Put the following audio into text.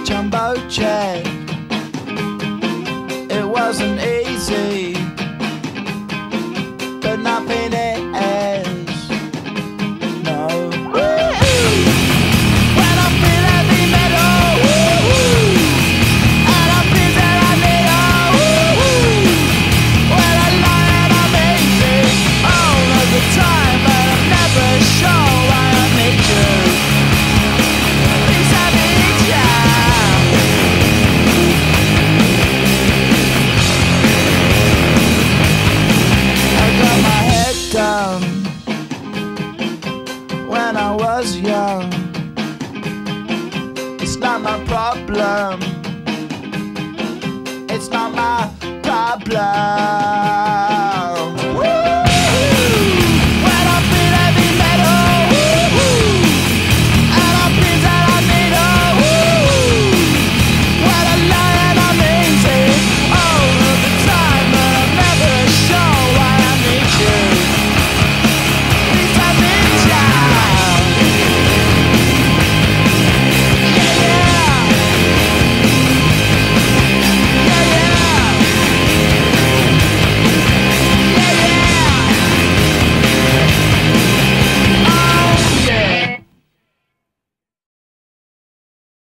jumbo jet. It wasn't easy, but nothing is. No. When I feel heavy metal, and I feel that I need when I lie and I'm easy all of the time, but I'm never sure why I need you. Please I need ya. I got my head down when I was young. It's not my problem. It's not my problem.